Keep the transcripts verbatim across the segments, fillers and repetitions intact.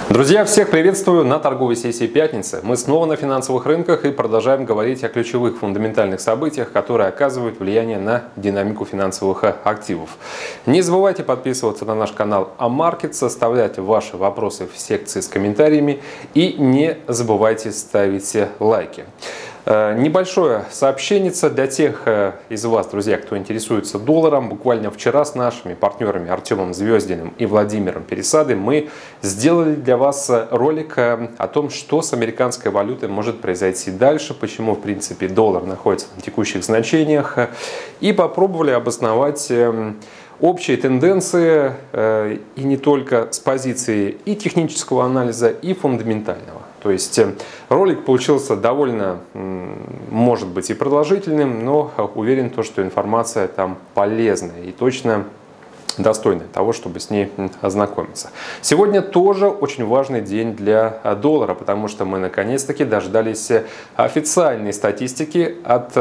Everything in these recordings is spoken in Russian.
Друзья, всех приветствую на торговой сессии пятницы. Мы снова на финансовых рынках и продолжаем говорить о ключевых фундаментальных событиях, которые оказывают влияние на динамику финансовых активов. Не забывайте подписываться на наш канал Амаркет, составлять ваши вопросы в секции с комментариями и не забывайте ставить лайки. Небольшое сообщение для тех из вас, друзья, кто интересуется долларом. Буквально вчера с нашими партнерами Артемом Звездиным и Владимиром Пересадой мы сделали для вас ролик о том, что с американской валютой может произойти дальше, почему, в принципе, доллар находится на текущих значениях, и попробовали обосновать общие тенденции, и не только с позиции и технического анализа, и фундаментального. То есть ролик получился довольно, может быть, и продолжительным, но уверен, что информация там полезная и точно достойная того, чтобы с ней ознакомиться. Сегодня тоже очень важный день для доллара, потому что мы наконец-таки дождались официальной статистики от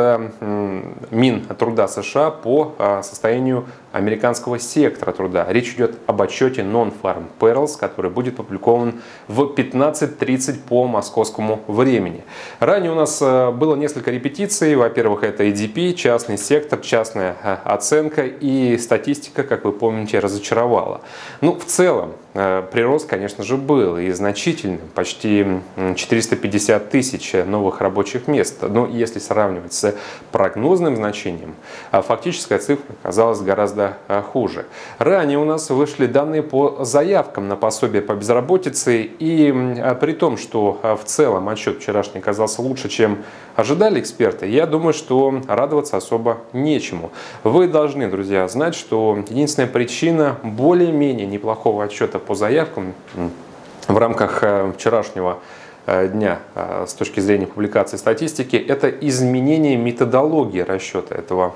Минтруда США по состоянию американского сектора труда. Речь идет об отчете Non-Farm Payrolls, который будет опубликован в пятнадцать тридцать по московскому времени. Ранее у нас было несколько репетиций. Во-первых, это и ди пи, частный сектор, частная оценка, и статистика, как вы помните, разочаровала. Ну, в целом, прирост, конечно же, был и значительным. Почти четыреста пятьдесят тысяч новых рабочих мест. Но если сравнивать с прогнозным значением, фактическая цифра оказалась гораздо хуже. Ранее у нас вышли данные по заявкам на пособие по безработице, и при том, что в целом отчет вчерашний оказался лучше, чем ожидали эксперты, я думаю, что радоваться особо нечему. Вы должны, друзья, знать, что единственная причина более-менее неплохого отчета по заявкам в рамках вчерашнего дня с точки зрения публикации статистики — это изменение методологии расчета этого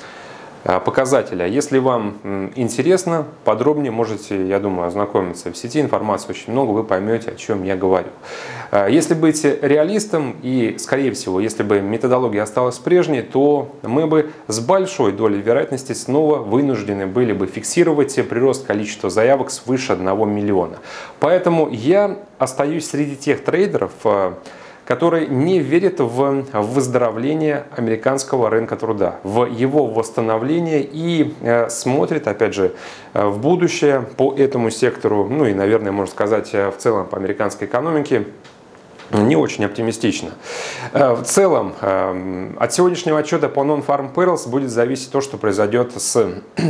показателя. Если вам интересно, подробнее можете, я думаю, ознакомиться в сети. Информации очень много, вы поймете, о чем я говорю. Если быть реалистом и, скорее всего, если бы методология осталась прежней, то мы бы с большой долей вероятности снова вынуждены были бы фиксировать прирост количества заявок свыше одного миллиона. Поэтому я остаюсь среди тех трейдеров, которые не верят в выздоровление американского рынка труда, в его восстановление, и смотрят, опять же, в будущее по этому сектору, ну и, наверное, можно сказать, в целом по американской экономике, не очень оптимистично. В целом, от сегодняшнего отчета по Non-Farm Payrolls будет зависеть то, что произойдет с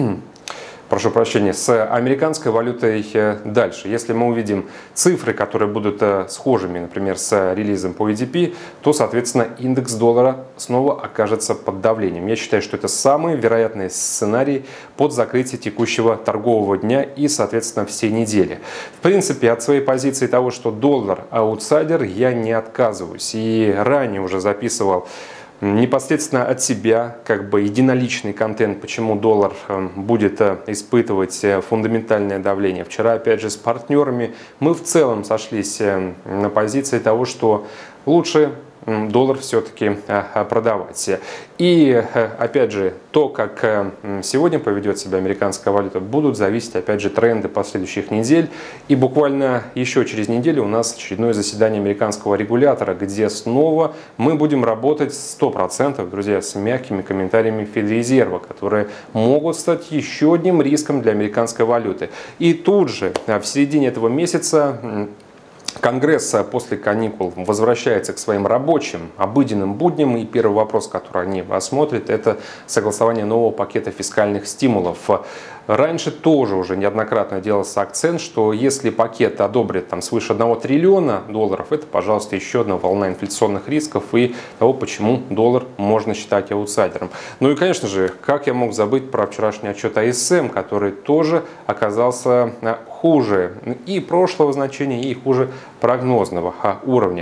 прошу прощения, с американской валютой дальше. Если мы увидим цифры, которые будут схожими, например, с релизом по и ди пи, то, соответственно, индекс доллара снова окажется под давлением. Я считаю, что это самый вероятный сценарий под закрытие текущего торгового дня и, соответственно, всей недели. В принципе, от своей позиции того, что доллар аутсайдер, я не отказываюсь. И ранее уже записывал непосредственно от себя, как бы единоличный контент, почему доллар будет испытывать фундаментальное давление. Вчера, опять же, с партнерами мы в целом сошлись на позиции того, что лучше доллар все-таки продавать. И, опять же, то, как сегодня поведет себя американская валюта, будут зависеть, опять же, тренды последующих недель. И буквально еще через неделю у нас очередное заседание американского регулятора, где снова мы будем работать сто процентов, друзья, с мягкими комментариями Федрезерва, которые могут стать еще одним риском для американской валюты. И тут же, в середине этого месяца, Конгресс после каникул возвращается к своим рабочим, обыденным будням, и первый вопрос, который они осмотрят, это согласование нового пакета фискальных стимулов. Раньше тоже уже неоднократно делался акцент, что если пакет одобрит там свыше одного триллиона долларов, это, пожалуйста, еще одна волна инфляционных рисков и того, почему доллар можно считать аутсайдером. Ну и, конечно же, как я мог забыть про вчерашний отчет а эс эм, который тоже оказался хуже и прошлого значения, и хуже прогнозного уровня.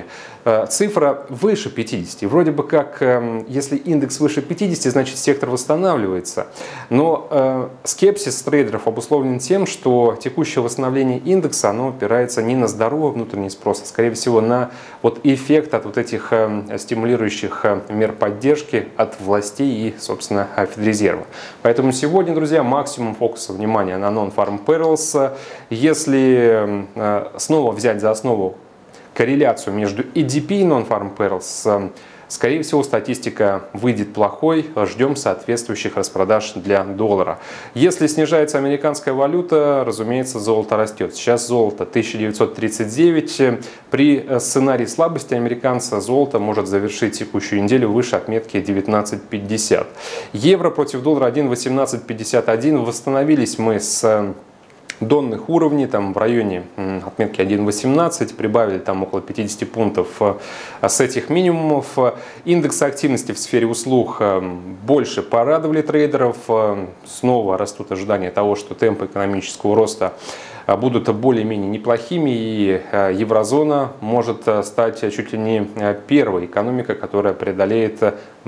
цифра выше пятидесяти. Вроде бы как, если индекс выше пятидесяти, значит сектор восстанавливается. Но скепсис трейдеров обусловлен тем, что текущее восстановление индекса, оно опирается не на здоровый внутренний спрос, а скорее всего на вот эффект от вот этих стимулирующих мер поддержки от властей и, собственно, Федрезерва. Поэтому сегодня, друзья, максимум фокуса внимания на non-farm payrolls. Если снова взять за основу корреляцию между и ди пи и non-farm payrolls, скорее всего, статистика выйдет плохой, ждем соответствующих распродаж для доллара. Если снижается американская валюта, разумеется, золото растет. Сейчас золото тысяча девятьсот тридцать девять. При сценарии слабости американца золото может завершить текущую неделю выше отметки девятнадцать пятьдесят. Евро против доллара один восемнадцать пятьдесят один. Восстановились мы с донных уровней, там в районе отметки один восемнадцать, прибавили там около пятидесяти пунктов с этих минимумов. Индексы активности в сфере услуг больше порадовали трейдеров. Снова растут ожидания того, что темпы экономического роста будут более-менее неплохими, и еврозона может стать чуть ли не первой экономикой, которая преодолеет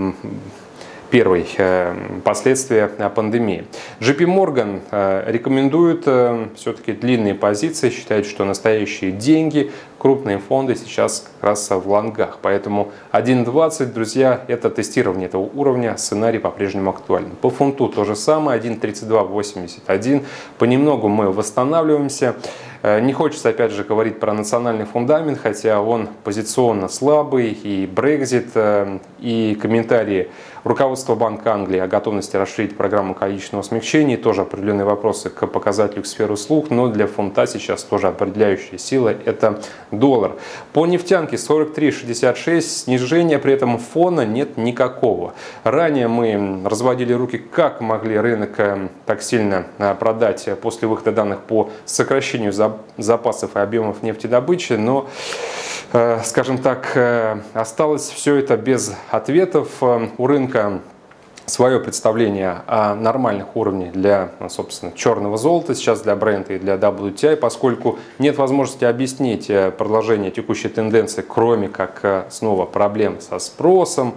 первые последствия пандемии. джей пи Morgan рекомендует все-таки длинные позиции, считает, что настоящие деньги, крупные фонды сейчас как раз в лонгах. Поэтому один двадцать, друзья, это тестирование этого уровня, сценарий по-прежнему актуален. По фунту то же самое, один тридцать два восемьдесят один. Понемногу мы восстанавливаемся. Не хочется, опять же, говорить про национальный фундамент, хотя он позиционно слабый, и Brexit, и комментарии руководства Банка Англии о готовности расширить программу количественного смягчения, тоже определенные вопросы к показателю сферы услуг, но для фунта сейчас тоже определяющая сила – это доллар. По нефтянке сорок три шестьдесят шесть, снижения при этом фона нет никакого. Ранее мы разводили руки, как могли рынок так сильно продать после выхода данных по сокращению запасов и объемов нефтедобычи, но, скажем так, осталось все это без ответов. У рынка свое представление о нормальных уровнях для, собственно, черного золота, сейчас для Брента и для дабл ю ти ай, поскольку нет возможности объяснить продолжение текущей тенденции, кроме как снова проблем со спросом,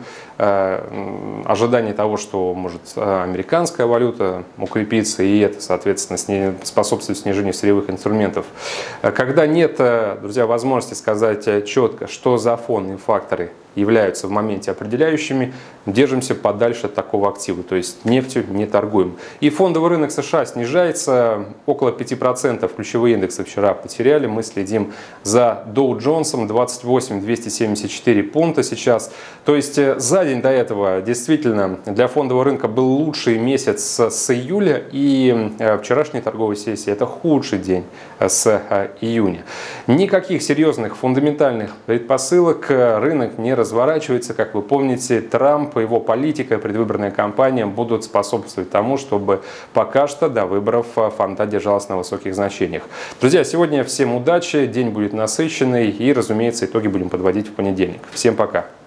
ожидание того, что может американская валюта укрепиться, и это, соответственно, способствует снижению сырьевых инструментов. Когда нет, друзья, возможности сказать четко, что за фон и факторы являются в моменте определяющими, держимся подальше от такого актива, то есть нефтью не торгуем. И фондовый рынок США снижается, около пяти процентов ключевые индексы вчера потеряли, мы следим за Dow Jones, двадцать восемь двести семьдесят четыре пункта сейчас, то есть за день до этого действительно для фондового рынка был лучший месяц с июля, и вчерашняя торговая сессия это худший день с июня. Никаких серьезных фундаментальных предпосылок рынок не разворачивается. Как вы помните, Трамп и его политика, предвыборная кампания будут способствовать тому, чтобы пока что до выборов фонда держалась на высоких значениях. Друзья, сегодня всем удачи, день будет насыщенный, и, разумеется, итоги будем подводить в понедельник. Всем пока!